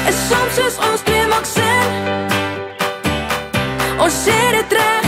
En soms is ons climax in ons serie trek.